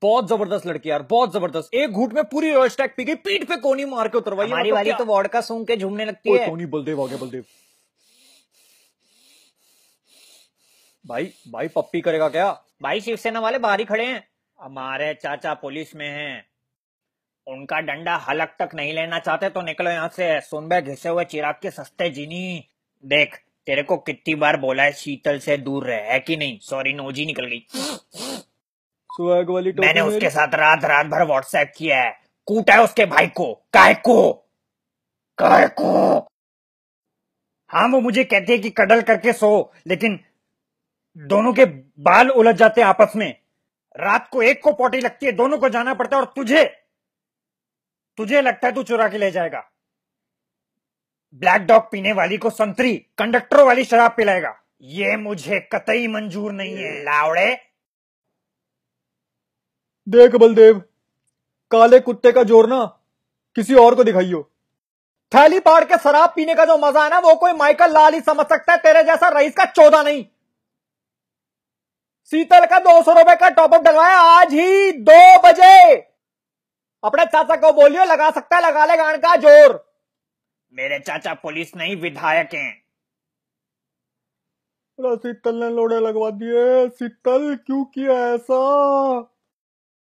बहुत जबरदस्त लड़की यार, बहुत जबरदस्त। एक घूंट में पूरी रॉयल स्टैग पी गई, पीठ पे कोनी मार के उतरवाई। हमारी वाली तो वोडका सूंघ के झूमने लगती है। टोनी बलदेव आ गया, बलदेव भाई। भाई पप्पी करेगा क्या? भाई शिवसेना वाले बाहर ही खड़े हैं। हमारे चाचा पुलिस में हैं, उनका डंडा हलक तक नहीं लेना चाहते तो निकलो यहाँ से। सुन बे घिसे हुए चिराग के सस्ते जीनी, देख तेरे को कितनी बार बोला है शीतल से दूर रहे, है कि नहीं? सॉरी नोजी निकल गई। स्वैग वाली टोपी मैंने मेरी। उसके साथ रात रात भर व्हाट्सएप किया है, कूटा है उसके भाई को। काय को हाँ वो मुझे कहती है कि कडल करके सो, लेकिन दोनों के बाल उलझ जाते हैं आपस में। रात को एक को पोटी लगती है, दोनों को जाना पड़ता है। और तुझे लगता है तू चुरा के ले जाएगा? ब्लैक डॉग पीने वाली को संतरी, कंडक्टरों वाली शराब पिलाएगा? ये मुझे कतई मंजूर नहीं है लावड़े। देख बलदेव, काले कुत्ते का जोर ना किसी और को दिखाइयो। थैली पाड़ के शराब पीने का जो मजा है ना, वो कोई माइकल लाल ही समझ सकता है, तेरे जैसा रईस का 14 नहीं। शीतल का 200 रुपए का टॉपअप डलवाया आज ही 2 बजे। अपने चाचा को बोलियो, लगा सकता है लगा ले गान का जोर। मेरे चाचा पुलिस नहीं विधायक हैं। शीतल ने लोड़े लगवा दिए। शीतल क्यों किया ऐसा?